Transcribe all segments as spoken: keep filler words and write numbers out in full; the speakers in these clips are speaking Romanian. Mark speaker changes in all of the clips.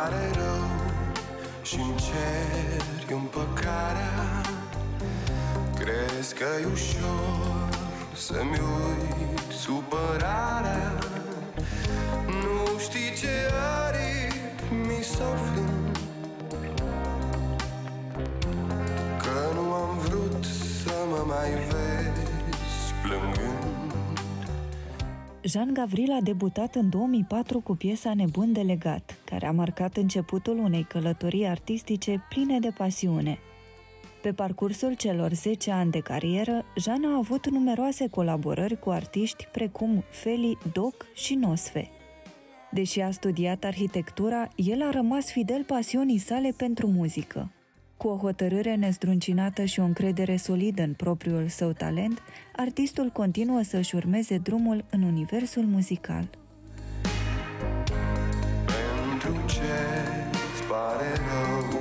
Speaker 1: pare rău și-mi ceri împăcarea. Crezi că-i ușor să-mi uit supărarea. Nu știi ce aripi mi suflă, că nu am vrut să mă mai vezi plângând.
Speaker 2: Jean Gavril a debutat în două mii patru cu piesa Nebun de legat, care a marcat începutul unei călătorii artistice pline de pasiune. Pe parcursul celor zece ani de carieră, Jean a avut numeroase colaborări cu artiști precum Feli, Doc și Nosfe. Deși a studiat arhitectura, el a rămas fidel pasiunii sale pentru muzică. Cu o hotărâre nezdruncinată și o încredere solidă în propriul său talent, artistul continuă să-și urmeze drumul în universul muzical.
Speaker 1: Pentru ce-ți pare rău?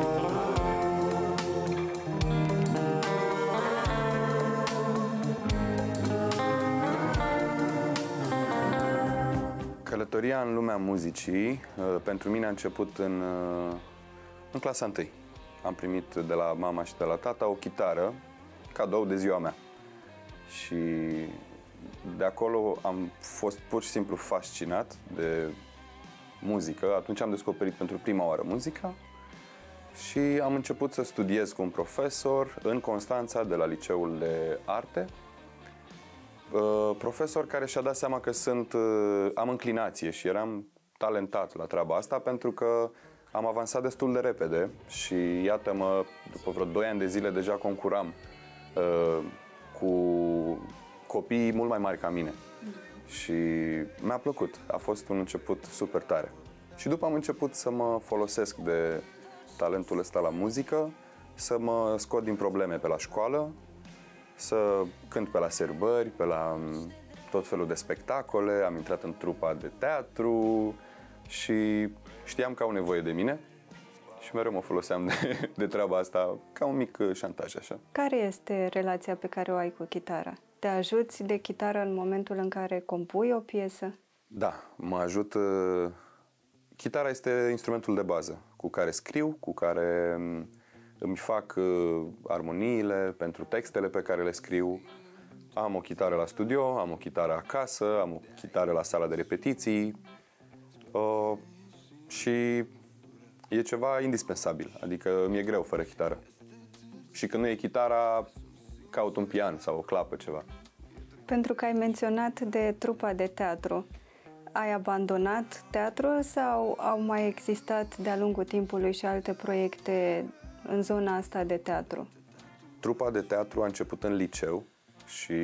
Speaker 1: Călătoria în lumea muzicii, pentru mine a început în, în clasa întâi. Am primit de la mama și de la tata o chitară, cadou de ziua mea. Și de acolo am fost pur și simplu fascinat de muzică. Atunci am descoperit pentru prima oară muzica și am început să studiez cu un profesor în Constanța, de la Liceul de Arte. Profesor care și-a dat seama că sunt, am înclinație și eram talentat la treaba asta, pentru că am avansat destul de repede și iată-mă, după vreo doi ani de zile deja concuram uh, cu copii mult mai mari ca mine. Și mi-a plăcut, a fost un început super tare. Și după am început să mă folosesc de talentul ăsta la muzică, să mă scot din probleme pe la școală, să cânt pe la sărbări, pe la tot felul de spectacole, am intrat în trupa de teatru și știam că au nevoie de mine și mereu mă foloseam de, de treaba asta ca un mic șantaj, așa.
Speaker 3: Care este relația pe care o ai cu chitara? Te ajuți de chitară în momentul în care compui o piesă?
Speaker 1: Da, mă ajut. Chitara este instrumentul de bază cu care scriu, cu care îmi fac armoniile pentru textele pe care le scriu. Am o chitară la studio, am o chitară acasă, am o chitară la sala de repetiții. Uh, și e ceva indispensabil, adică mi-e greu fără chitară. Și când nu e chitara, caut un pian sau o clapă, ceva.
Speaker 3: Pentru că ai menționat de trupa de teatru, ai abandonat teatrul sau au mai existat de-a lungul timpului și alte proiecte în zona asta de teatru?
Speaker 1: Trupa de teatru a început în liceu și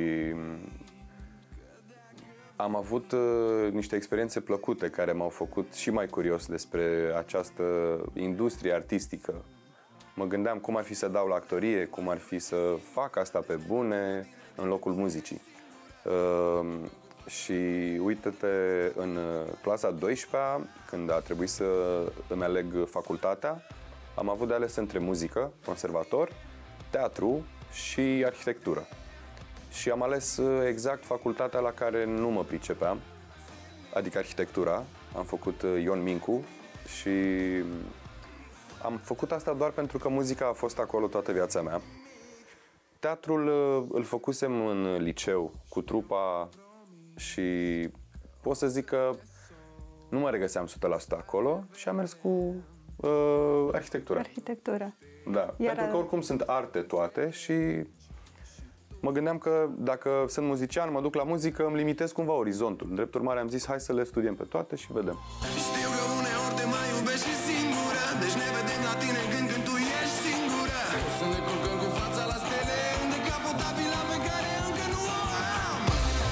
Speaker 1: am avut uh, niște experiențe plăcute care m-au făcut și mai curios despre această industrie artistică. Mă gândeam cum ar fi să dau la actorie, cum ar fi să fac asta pe bune în locul muzicii. Uh, și uite-te, în clasa a douăsprezecea, când a trebuit să îmi aleg facultatea, am avut de ales între muzică, conservator, teatru și arhitectură. Și am ales exact facultatea la care nu mă pricepeam, adică arhitectura. Am făcut Ion Mincu și am făcut asta doar pentru că muzica a fost acolo toată viața mea. Teatrul îl făcusem în liceu cu trupa și pot să zic că nu mă regăseam o sută la sută acolo și am mers cu uh, arhitectura.
Speaker 3: Arhitectura.
Speaker 1: Da, Iar pentru că oricum sunt arte toate și mă gândeam că dacă sunt muzician, mă duc la muzică, îmi limitez cumva orizontul. În drept urmare am zis, hai să le studiem pe toate și vedem. Știu că uneori te mai iubești și singură, deci ne vedem la tine când, când tu ești singură. Să ne culcăm cu fața la stele, unde capotabila pe care încă nu o am.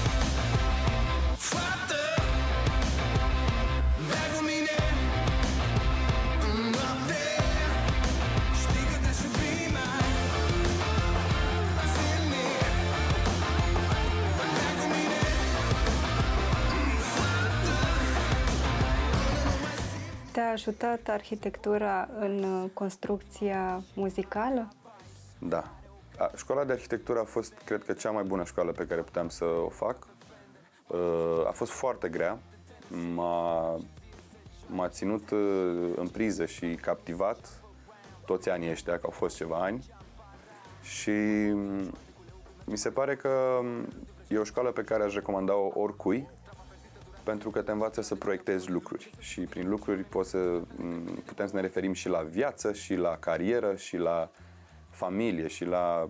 Speaker 1: Fată, bea cu mine în noapte, știi că te-aș iubi mai.
Speaker 3: Te-a ajutat arhitectura în construcția muzicală?
Speaker 1: Da. A, școala de arhitectură a fost, cred că, cea mai bună școală pe care puteam să o fac. A fost foarte grea. M-a m-a ținut în priză și captivat toți anii ăștia, că au fost ceva ani. Și mi se pare că e o școală pe care aș recomanda-o oricui, pentru că te învață să proiectezi lucruri. Și prin lucruri poți să, putem să ne referim și la viață, și la carieră, și la familie, și la,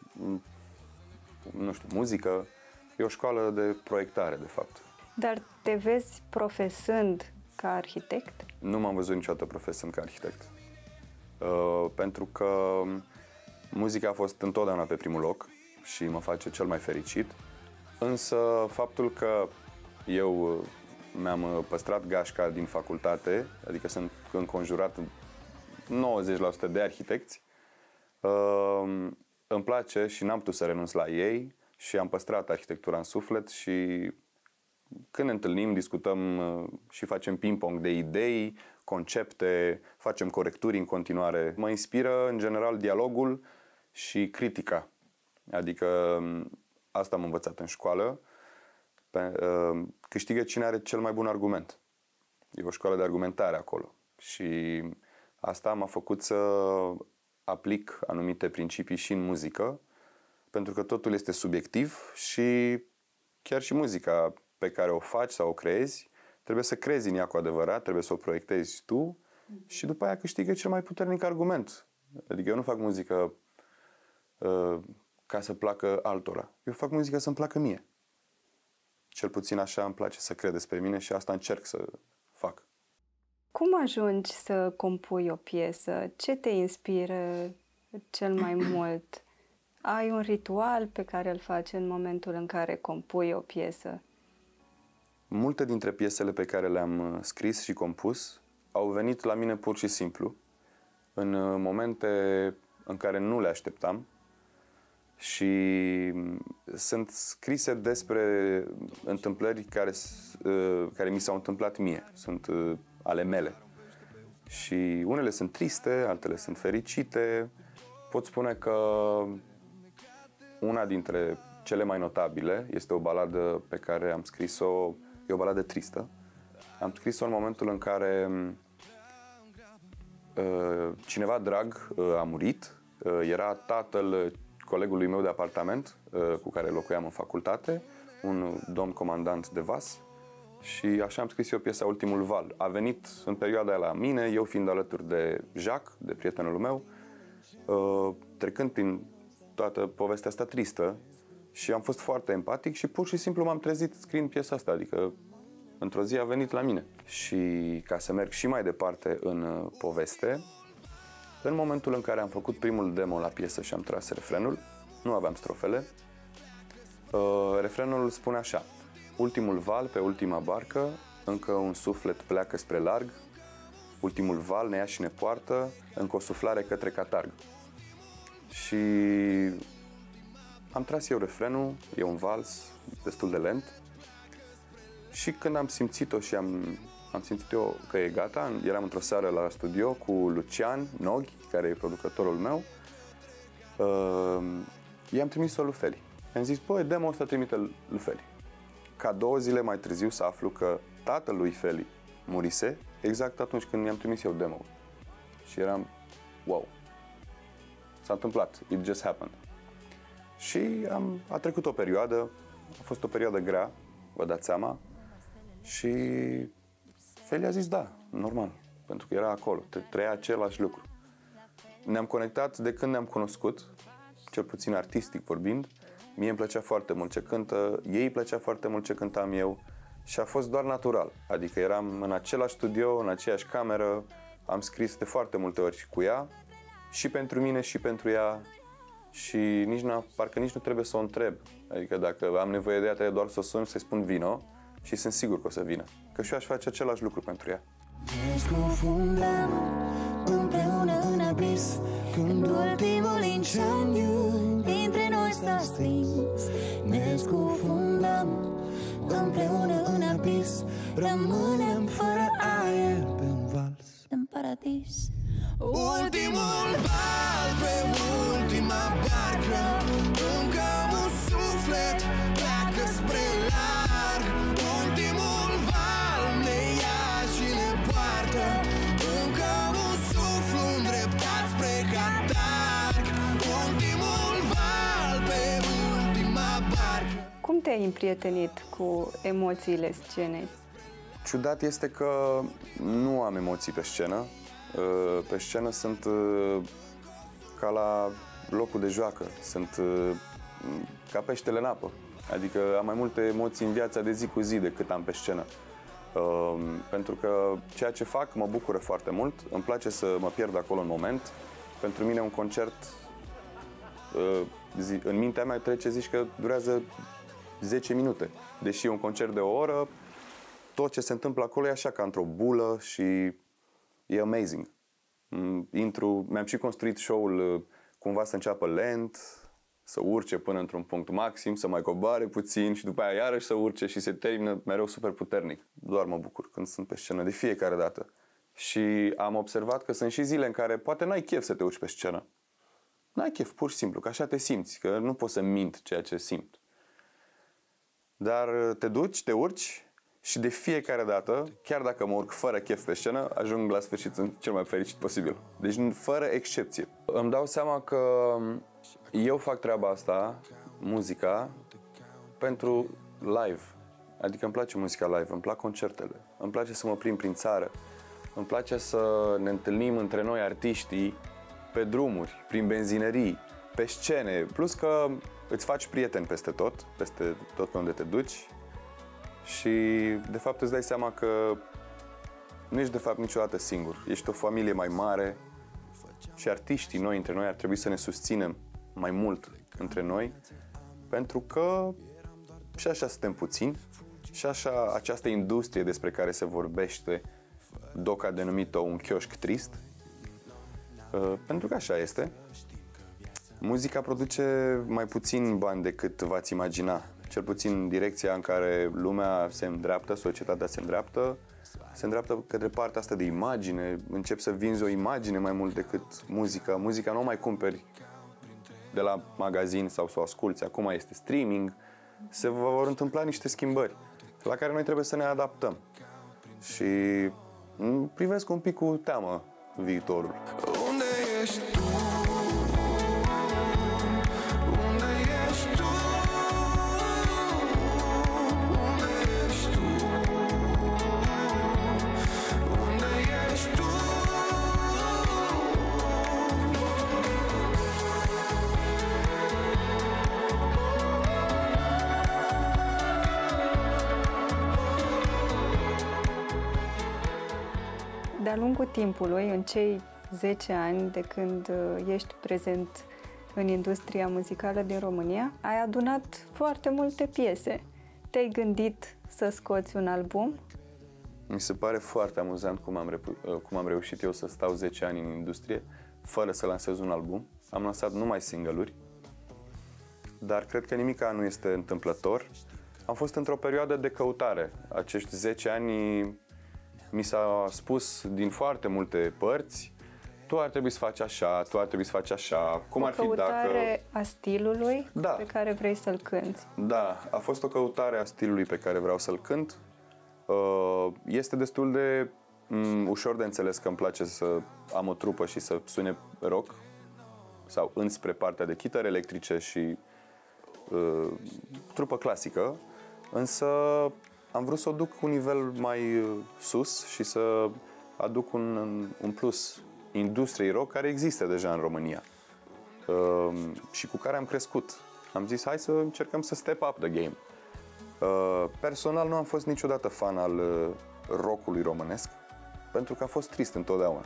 Speaker 1: nu știu, muzică. E o școală de proiectare, de fapt.
Speaker 3: Dar te vezi profesând ca arhitect?
Speaker 1: Nu m-am văzut niciodată profesând ca arhitect. Uh, pentru că muzica a fost întotdeauna pe primul loc și mă face cel mai fericit. Însă faptul că eu mi-am păstrat gașca din facultate, adică sunt înconjurat nouăzeci la sută de arhitecți, uh, îmi place și n-am putut să renunț la ei și am păstrat arhitectura în suflet și când ne întâlnim, discutăm și facem ping-pong de idei, concepte, facem corecturi în continuare. Mă inspiră, în general, dialogul și critica. Adică asta am învățat în școală. Câștigă cine are cel mai bun argument. E o școală de argumentare acolo. Și asta m-a făcut să aplic anumite principii și în muzică, pentru că totul este subiectiv și chiar și muzica pe care o faci sau o creezi, trebuie să crezi în ea cu adevărat, trebuie să o proiectezi tu și după aia câștigă cel mai puternic argument. Adică eu nu fac muzică uh, ca să placă altora. Eu fac muzică să-mi placă mie. Cel puțin așa îmi place să cred despre mine și asta încerc să fac.
Speaker 3: Cum ajungi să compui o piesă? Ce te inspiră cel mai mult? Ai un ritual pe care îl faci în momentul în care compui o piesă?
Speaker 1: Multe dintre piesele pe care le-am scris și compus au venit la mine pur și simplu, în momente în care nu le așteptam și sunt scrise despre întâmplări care, care mi s-au întâmplat mie, sunt ale mele. Și unele sunt triste, altele sunt fericite. Pot spune că una dintre cele mai notabile este o baladă pe care am scris-o, e o baladă tristă. Am scris-o în momentul în care uh, cineva drag uh, a murit. Uh, era tatăl colegului meu de apartament uh, cu care locuiam în facultate, un domn comandant de vas. Și așa am scris eu piesa Ultimul Val. A venit în perioada aia la mine, eu fiind alături de Jacques, de prietenul meu, uh, trecând prin toată povestea asta tristă și am fost foarte empatic și pur și simplu m-am trezit scriind piesa asta, adică într-o zi a venit la mine. Și ca să merg și mai departe în uh, poveste, în momentul în care am făcut primul demo la piesă și am tras refrenul, nu aveam strofele, uh, refrenul spune așa: ultimul val pe ultima barcă, încă un suflet pleacă spre larg, ultimul val ne ia și ne poartă, încă o suflare către catarg. Și am tras eu refrenul, e un vals destul de lent și când am simțit-o și am, am simțit eu că e gata, eram într-o seară la studio cu Lucian Noghi, care e producătorul meu, uh, i-am trimis-o lui Feli. Am zis, băi, demo-ul ăsta trimite lui Feli. Ca două zile mai târziu să aflu că tatăl lui Feli murise exact atunci când mi-am trimis eu demo-ul. Și eram, wow, s-a întâmplat, it just happened. Și am, a trecut o perioadă, a fost o perioadă grea, vă dați seama, și Feli a zis da, normal, pentru că era acolo, trăia același lucru. Ne-am conectat de când ne-am cunoscut, cel puțin artistic vorbind. Mie îmi plăcea foarte mult ce cântă, ei îi plăcea foarte mult ce cântam eu și a fost doar natural. Adică eram în același studio, în aceeași cameră, am scris de foarte multe ori cu ea, și pentru mine și pentru ea, și nici nu, parcă nici nu trebuie să o întreb. Adică dacă am nevoie de ea, trebuie doar să o sun, să-i spun vino și sunt sigur că o să vină. Că și eu aș face același lucru pentru ea.
Speaker 4: Ne scufundăm împreună în abis, când ultimul incendiu dintre noi s-a stins. Ne scufundăm împreună în abis, rămânem fără aer pe-n vals, în paradis. Ultimul val pe ultima barcă, încă un suflet pleacă spre larg. Ultimul val ne ia și ne poartă,
Speaker 3: te-ai împrietenit cu emoțiile scenei?
Speaker 1: Ciudat este că nu am emoții pe scenă. Pe scenă sunt ca la locul de joacă, sunt ca peștele în apă. Adică am mai multe emoții în viața de zi cu zi decât am pe scenă. Pentru că ceea ce fac mă bucură foarte mult, îmi place să mă pierd acolo în moment. Pentru mine un concert, în mintea mea trece, zici că durează zece minute. Deși un concert de o oră, tot ce se întâmplă acolo e așa ca într-o bulă și e amazing. Intru, mi-am și construit show-ul cumva să înceapă lent, să urce până într-un punct maxim, să mai coboare puțin și după aia iarăși să urce și se termină mereu super puternic. Doar mă bucur când sunt pe scenă, de fiecare dată. Și am observat că sunt și zile în care poate n-ai chef să te urci pe scenă. N-ai chef, pur și simplu, că așa te simți, că nu poți să mint ceea ce simt. Dar te duci, te urci și de fiecare dată, chiar dacă mă urc fără chef pe scenă, ajung la sfârșit în cel mai fericit posibil. Deci fără excepție. Îmi dau seama că eu fac treaba asta, muzica, pentru live. Adică îmi place muzica live, îmi plac concertele, îmi place să mă plimb prin țară, îmi place să ne întâlnim între noi artiștii pe drumuri, prin benzinării, pe scene, plus că îți faci prieteni peste tot, peste tot pe unde te duci și de fapt îți dai seama că nu ești de fapt niciodată singur, ești o familie mai mare și artiștii noi între noi ar trebui să ne susținem mai mult între noi, pentru că și așa suntem puțini și așa această industrie despre care se vorbește, Doc a denumit-o un chioșc trist, pentru că așa este. Muzica produce mai puțin bani decât v-ați imagina, cel puțin în direcția în care lumea se îndreaptă, societatea se îndreaptă, se îndreaptă către partea asta de imagine, încep să vinzi o imagine mai mult decât muzica. Muzica nu o mai cumperi de la magazin sau să o asculți, acum este streaming, se vor întâmpla niște schimbări la care noi trebuie să ne adaptăm și privesc un pic cu teamă viitorul.
Speaker 4: Unde ești tu? Unde ești tu? Unde ești tu? Unde ești tu?
Speaker 3: De-a lungul timpului, în cei zece ani de când ești prezent în industria muzicală din România, ai adunat foarte multe piese. Te-ai gândit să scoți un album?
Speaker 1: Mi se pare foarte amuzant cum am, cum am reușit eu să stau zece ani în industrie fără să lansez un album. Am lansat numai single-uri, dar cred că nimica nu este întâmplător. Am fost într-o perioadă de căutare. Acești zece ani mi s-a spus din foarte multe părți: tu ar trebui să faci așa, tu ar trebui să faci așa, cum
Speaker 3: o
Speaker 1: ar fi dacă...
Speaker 3: O căutare a stilului
Speaker 1: da.
Speaker 3: pe care vrei să-l cânti.
Speaker 1: Da, a fost o căutare a stilului pe care vreau să-l cânt. Este destul de um, ușor de înțeles că îmi place să am o trupă și să sune rock sau înspre partea de chitare electrice și uh, trupă clasică, însă am vrut să o duc un nivel mai sus și să aduc un, un plus industriei rock care există deja în România uh, și cu care am crescut. Am zis, hai să încercăm să step up the game. Uh, personal nu am fost niciodată fan al uh, rockului românesc, pentru că a fost trist întotdeauna.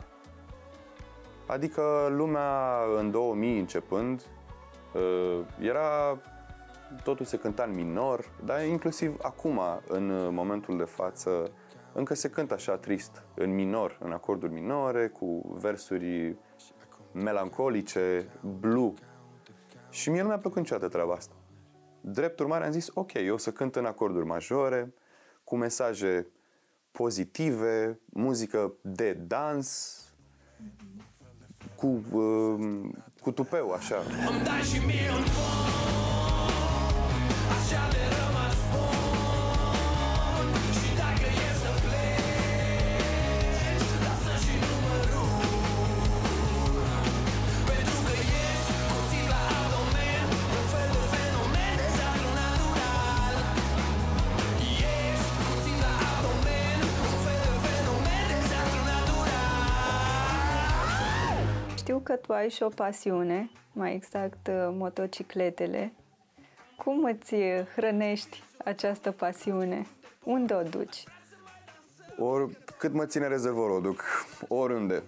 Speaker 1: Adică lumea în două mii începând uh, era... totul se cânta în minor, dar inclusiv acum, în momentul de față, încă se cântă așa trist, în minor, în acorduri minore, cu versuri melancolice, blue. Și mie nu mi-a plăcut niciodată treaba asta. Drept urmare am zis, ok, eu o să cânt în acorduri majore, cu mesaje pozitive, muzică de dans, cu, uh, cu tupeu, așa.
Speaker 4: Îmi dai și mie un fond, așa de rămas bun. Și dacă e să pleci, lasă și numărul, pentru că ești cuțit la abdomen, un fel de fenomen teatru natural.
Speaker 3: Știu că tu ai și o pasiune, mai exact motocicletele. Cum îți hrănești această pasiune? Unde o duci?
Speaker 1: Or, cât mă ține rezervorul, o duc oriunde.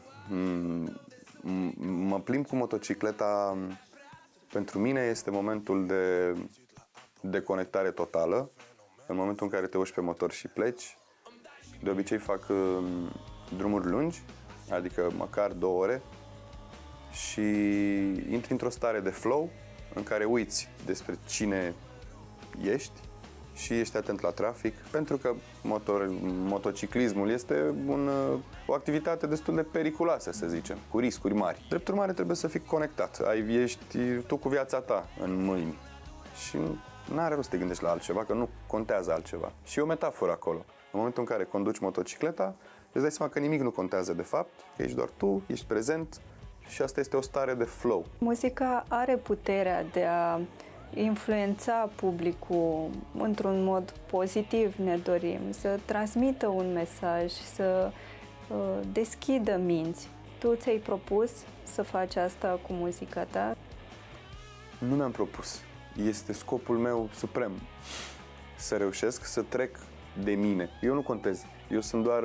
Speaker 1: Mă plimb cu motocicleta. Pentru mine este momentul de deconectare totală. În momentul în care te urci pe motor și pleci, de obicei fac drumuri lungi, adică măcar două ore, și intri într-o stare de flow în care uiți despre cine ești și ești atent la trafic, pentru că motor, motociclismul este un, o activitate destul de periculoasă, să zicem, cu riscuri mari. Drept urmare, trebuie să fii conectat. Ai, ești tu cu viața ta în mâini și nu are rost să te gândești la altceva, că nu contează altceva. Și e o metaforă acolo. În momentul în care conduci motocicleta, îți dai seama că nimic nu contează de fapt, că ești doar tu, ești prezent și asta este o stare de flow.
Speaker 3: Muzica are puterea de a influența publicul într-un mod pozitiv, ne dorim, să transmită un mesaj, să uh, deschidă minți. Tu ți-ai propus să faci asta cu muzica ta?
Speaker 1: Nu mi-am propus. Este scopul meu suprem. Să reușesc să trec de mine. Eu nu contez. Eu sunt doar...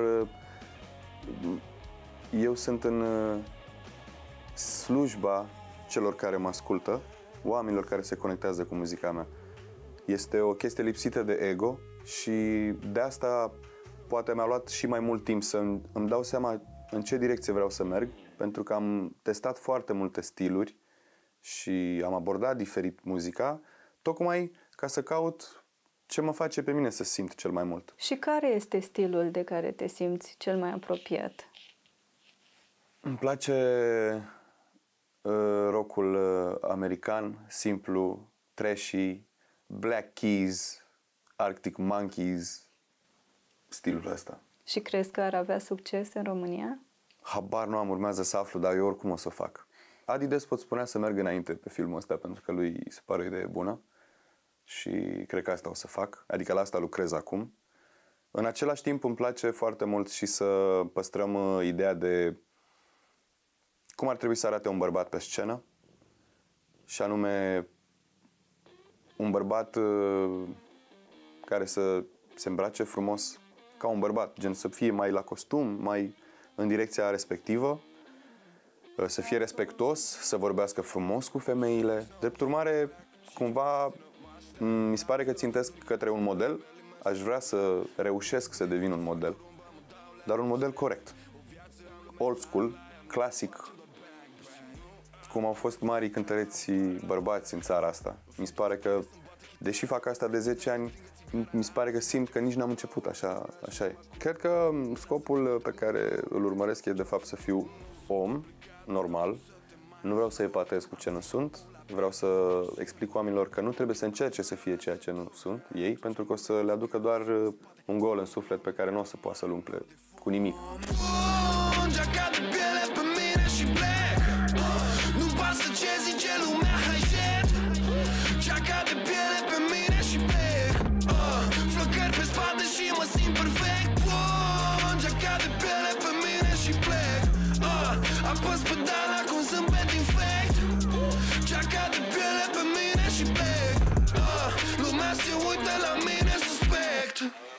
Speaker 1: Eu sunt în slujba celor care mă ascultă, oamenilor care se conectează cu muzica mea. Este o chestie lipsită de ego și de asta poate mi-a luat și mai mult timp să îmi dau seama în ce direcție vreau să merg, pentru că am testat foarte multe stiluri și am abordat diferit muzica, tocmai ca să caut ce mă face pe mine să simt cel mai mult.
Speaker 3: Și care este stilul de care te simți cel mai apropiat?
Speaker 1: Îmi place uh, rock-ul uh, american, simplu, trashy, Black Keys, Arctic Monkeys, stilul ăsta.
Speaker 3: Și crezi că ar avea succes în România?
Speaker 1: Habar nu am, urmează să aflu, dar eu oricum o să o fac. Adi Despot spunea să merg înainte pe filmul ăsta, pentru că lui se pare o idee bună și cred că asta o să fac, adică la asta lucrez acum. În același timp îmi place foarte mult și să păstrăm ideea de cum ar trebui să arate un bărbat pe scenă, și anume un bărbat care să se îmbrace frumos ca un bărbat, gen să fie mai la costum, mai în direcția respectivă, să fie respectos, să vorbească frumos cu femeile. Drept urmare, cumva, mi se pare că țintesc către un model. Aș vrea să reușesc să devin un model, dar un model corect. Old school, clasic, cum au fost marii cântăreți bărbați în țara asta. Mi se pare că, deși fac asta de zece ani, mi se pare că simt că nici n-am început, așa, așa e. Cred că scopul pe care îl urmăresc e de fapt să fiu om normal. Nu vreau să epatez cu ce nu sunt. Vreau să explic oamenilor că nu trebuie să încerce să fie ceea ce nu sunt ei, pentru că o să le aducă doar un gol în suflet pe care nu o să poată să-l umple cu nimic. Nu-mi pasă ce zice lumea, hai jet. Geaca de piele pe mine și plec. uh, Flăcări pe spate și mă simt perfect. uh, Geaca de piele pe mine și plec. uh, Apăs pedala cu un zâmbet infect. Geaca de piele pe mine și plec. uh, Lumea se uită la mine suspect.